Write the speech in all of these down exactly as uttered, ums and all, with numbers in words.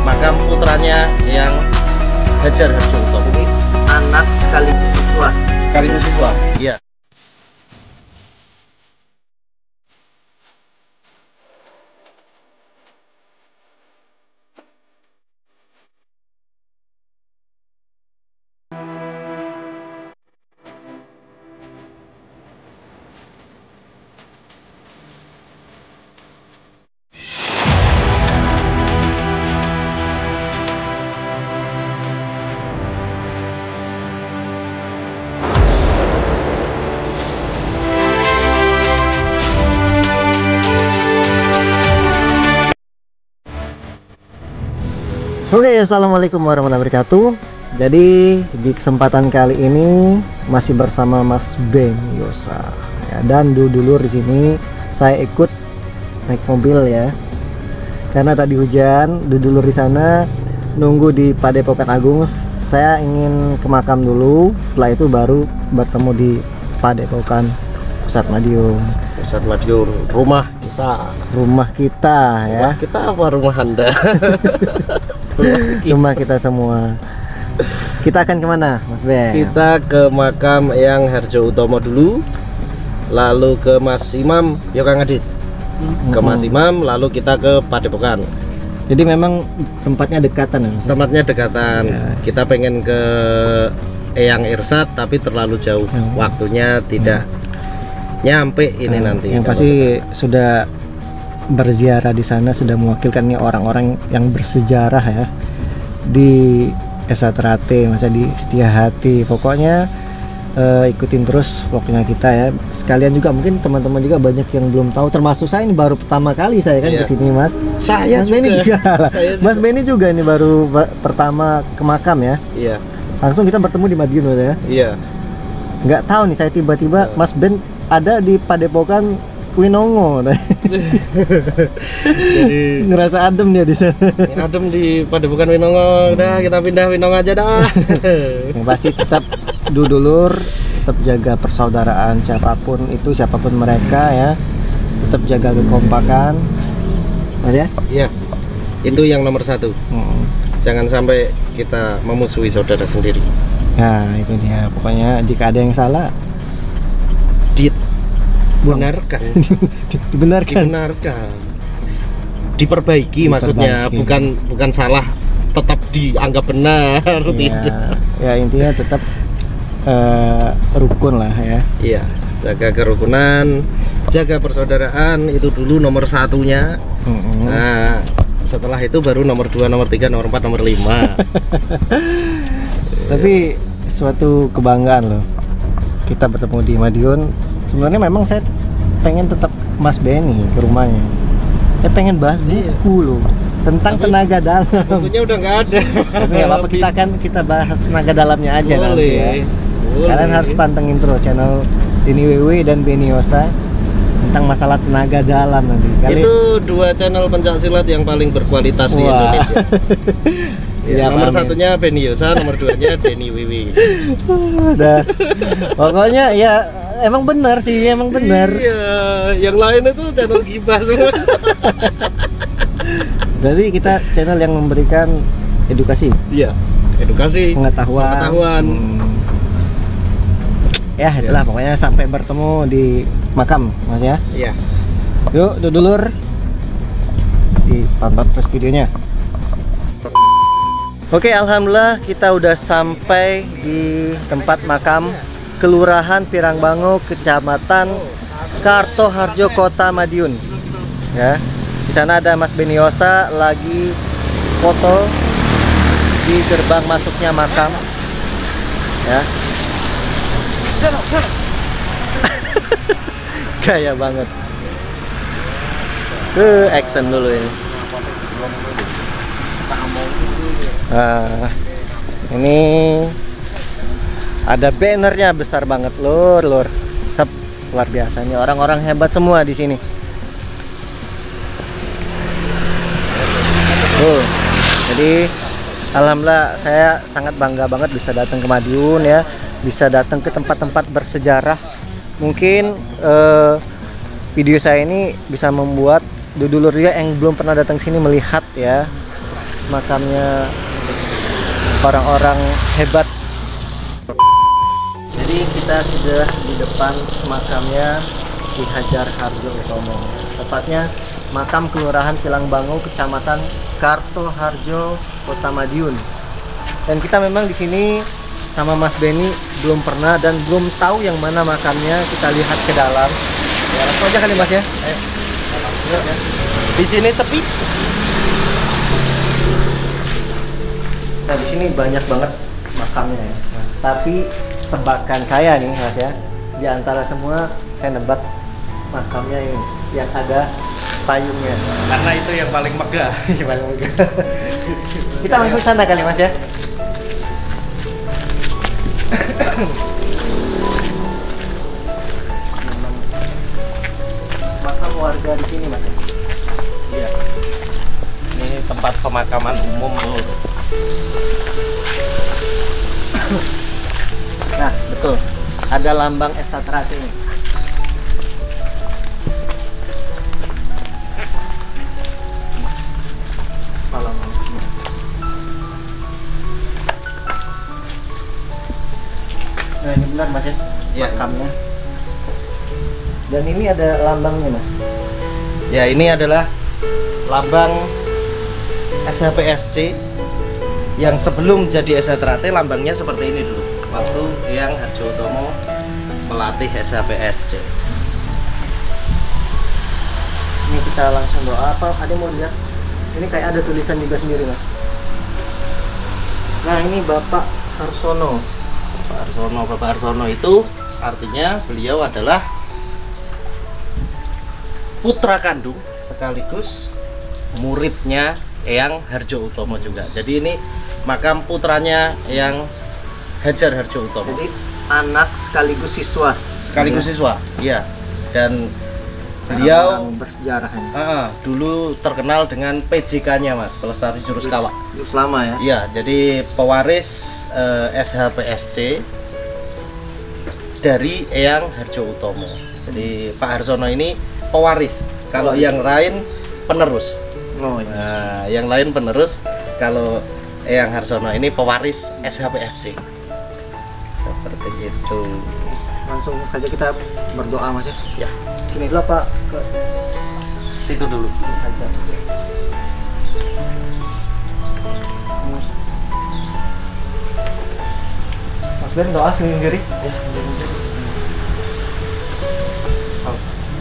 makam putranya yang Hajar Harjoutomo. Ini anak sekaligus siswa. Sekaligus siswa. Iya. Oke, assalamualaikum warahmatullahi wabarakatuh. Jadi di kesempatan kali ini masih bersama Mas Ben Yosa ya, dan dulur di sini saya ikut naik mobil ya, karena tadi hujan. Dulur di sana nunggu di Padepokan Agung. Saya ingin ke makam dulu, setelah itu baru bertemu di Padepokan Pusat Madiun. Pusat Madiun, rumah kita. Rumah kita ya. Rumah kita apa rumah Anda? Rumah kita semua. Kita akan kemana, Mas Ben? Kita ke makam yang Harjoutomo dulu, lalu ke Mas Imam, yuk Kang Adit. Ke Mas Imam, lalu kita ke Padepokan. Jadi memang tempatnya dekatan ya, Mas? Tempatnya dekatan. Ya. Kita pengen ke Eyang Irsad tapi terlalu jauh. Hmm. Waktunya tidak nyampe ini Hmm. nanti. Yang kalau pasti kesana. sudah berziarah di sana, sudah mewakilkan nih orang-orang yang bersejarah ya di Esa Terate, masa di Setia Hati. Pokoknya eh, ikutin terus vlognya kita ya. Sekalian juga mungkin teman-teman juga banyak yang belum tahu, termasuk saya ini baru pertama kali saya kan Iya. kesini, Mas. Saya Mas juga. Benny juga. Saya juga. Mas Benny juga ini baru ba- pertama ke makam ya. Iya, Langsung kita bertemu di Madiun ya. iya. Nggak tahu nih, saya tiba-tiba Mas Ben ada di Padepokan Winongo. Jadi Ngerasa adem dia di sana. adem di Padepokan Winongo. Udah kita pindah Winongo aja dah. Yang pasti tetap dulur, tetap jaga persaudaraan siapapun itu, siapapun mereka ya. Tetap jaga kekompakan. Mas ya? Iya. Itu yang nomor satu. Hmm. Jangan sampai kita memusuhi saudara sendiri. Nah, itu dia. Pokoknya jika ada yang salah, Dibenarkan. dibenarkan. Dibenarkan. Diperbaiki, Diperbaiki. maksudnya, bukan bukan salah, tetap dianggap benar. Ya, Tidak. ya intinya tetap eh, rukun lah ya. Iya, jaga kerukunan, jaga persaudaraan, itu dulu nomor satunya. Mm-mm. Nah, setelah itu baru nomor dua, nomor tiga, nomor empat, nomor lima. Tapi suatu kebanggaan loh kita bertemu di Madiun. Sebenarnya memang saya pengen tetap Mas Benny ke rumahnya. Saya pengen bahas buku loh tentang Tapi tenaga dalam. Bukunya udah nggak ada. Tapi nggak apa-apa, kita akan kita bahas tenaga dalamnya aja Boleh. nanti ya. Boleh. Kalian harus pantengin terus channel Denny W W dan Benny Yosa tentang masalah tenaga dalam nanti. Kali Itu dua channel pencaksilat yang paling berkualitas di Wah. Indonesia. Ya, Siap, nomor amin. satunya Benny Yosa, nomor duanya Denny Wiwi. Udah. Pokoknya ya emang benar sih, emang benar. Iya, yang lain itu channel gibah semua. Jadi kita channel yang memberikan edukasi, Iya, edukasi, pengetahuan. pengetahuan. Hmm. Ya itulah pokoknya sampai bertemu di makam, Mas ya. Iya. Yuk dulur, ditonton terus videonya. Oke, alhamdulillah kita udah sampai di tempat makam Kelurahan Pirangbango, Kecamatan Kartoharjo, Kota Madiun. Ya, di sana ada Mas Benny Yosa lagi foto di gerbang masuknya makam. Ya, gaya banget. Ke action dulu ini. Nah, ini ada bannernya besar banget, lur, lur. Sep, luar biasa nih, orang-orang hebat semua di sini. Tuh, jadi alhamdulillah saya sangat bangga banget bisa datang ke Madiun ya, bisa datang ke tempat-tempat bersejarah. Mungkin eh, video saya ini bisa membuat dulur dia yang belum pernah datang sini melihat ya makamnya orang-orang hebat. Jadi kita sudah di depan makamnya Ki Hajar Hardjoatomo, tepatnya makam Kelurahan Kilangbango, Kecamatan Kartoharjo, Kota Madiun. Dan kita memang di sini sama Mas Benny belum pernah dan belum tahu yang mana makamnya. Kita lihat ke dalam. Ya, langsung aja kali Mas ya. Ayo. Ayo, ya. Di sini sepi. Nah, di sini banyak banget makamnya ya. Nah, tapi tebakan saya nih Mas ya, di antara semua saya nebak makamnya ini yang ada payungnya. Karena itu yang paling megah. Yang paling megah. Kita langsung sana kali Mas ya. Makam warga di sini Mas. Iya. Ini tempat pemakaman umum loh. Nah, betul. Ada lambang Esatrate ini. Assalamualaikum. Nah, ini benar Mas ya, Iya. makamnya. Dan ini ada lambangnya Mas. Ya, ini adalah lambang S H P S C yang sebelum jadi Esatrate lambangnya seperti ini dulu. Waktu Eyang Hardjoatomo melatih S H P S C. Ini kita langsung doa. Apa ada yang mau lihat? Ini kayak ada tulisan juga sendiri Mas. Nah, ini Bapak Harsono. Bapak Harsono, Bapak Harsono itu artinya beliau adalah putra kandung sekaligus muridnya Eyang Hardjoatomo juga. Jadi ini makam putranya Eyang Hajar Hardjoatomo. Jadi anak sekaligus siswa. Sekaligus Ya. siswa, iya. Dan beliau Orang bersejarah ini. ah, dulu terkenal dengan P J K-nya Mas, Pelestari Jurus Kawak. Jurus lama ya. Iya, jadi pewaris eh, S H P S C dari Eyang Hardjoatomo. Jadi Pak Harsono ini pewaris. Kalau Pewaris. yang lain penerus. Oh iya. Nah, yang lain penerus. Kalau Eyang Harsono ini pewaris S H P S C. Seperti itu. Langsung saja kita berdoa Mas ya. Ya, Sini dulu Pak, ke situ dulu. aja. Mas Ben doa sendiri. Ya, Oh.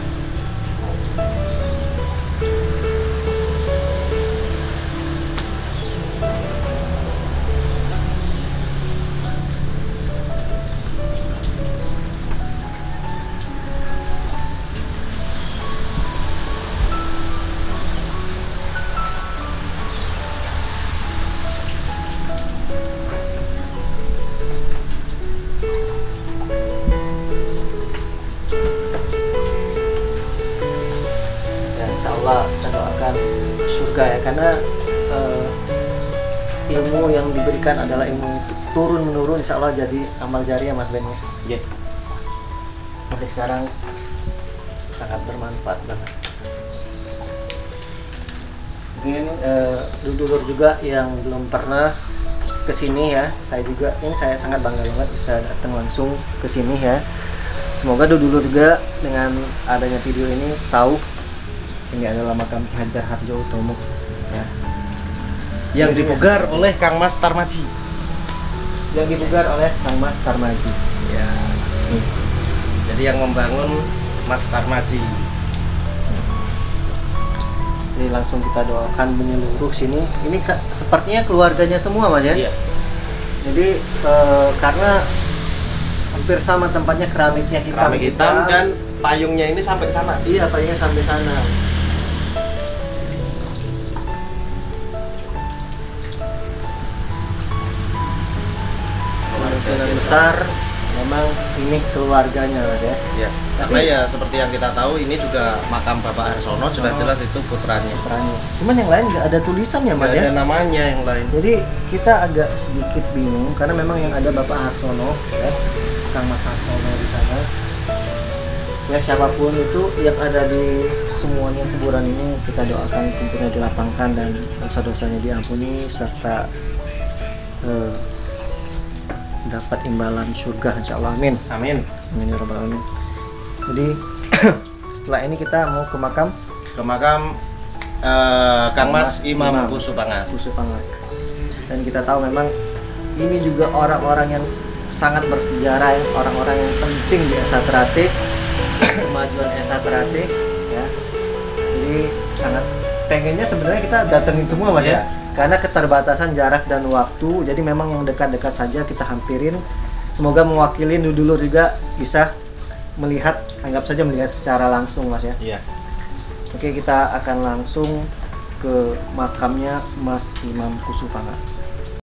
Allah kita doakan surga ya, karena uh, ilmu yang diberikan adalah ilmu turun menurun, insya Allah jadi amal jariah Mas Ben ya. Iya. Sampai sekarang sangat bermanfaat banget. Mungkin uh, dulur juga yang belum pernah kesini ya, saya juga ini saya sangat bangga banget bisa datang langsung ke sini ya. Semoga dulur juga dengan adanya video ini tahu ini adalah makam Ki Hajar Hardjoatomo ya. Yang dipugar oleh Kang Mas Tarmaji. Yang dipugar oleh Kang Mas Tarmaji. Ya. Nih. Jadi yang membangun Mas Tarmaji. Ini langsung kita doakan menyeluruh sini. Ini ka- sepertinya keluarganya semua Mas ya. Iya. Jadi eh, karena hampir sama tempatnya, keramiknya hitam, Keramik hitam dan payungnya ini sampai sana. iya payungnya sampai sana. Kemungkinan besar memang ini keluarganya Mas ya. Ya. Karena ya seperti yang kita tahu ini juga makam Bapak Harsono, jelas-jelas itu putranya. Putranya. Cuman yang lain nggak ada tulisannya Mas Nggak ya. ada namanya yang lain. Jadi kita agak sedikit bingung karena memang yang ada Bapak Harsono ya, Kang Mas Harsono di sana. ya siapapun itu yang ada di semuanya kuburan ini, kita doakan tentunya dilapangkan dan dosa-dosanya diampuni serta eh, dapat imbalan surga insyaallah, amin. Amin. Amin ya rabbal alamin. Jadi setelah ini kita mau ke makam Ke makam eh, Kang Mas Imam Imam Kusupangat. Kusupangat. Dan kita tahu memang ini juga orang-orang yang sangat bersejarah, ya, orang-orang yang penting di Esa Ternate, kemajuan Esa Ternate, ya. Jadi sangat pengennya sebenarnya kita datengin semua mas ya, Ya. karena keterbatasan jarak dan waktu. Jadi memang yang dekat-dekat saja kita hampirin. Semoga mewakili dulur juga bisa melihat, anggap saja melihat secara langsung mas ya. Iya. Oke, kita akan langsung ke makamnya Mas Imam Kusupangat.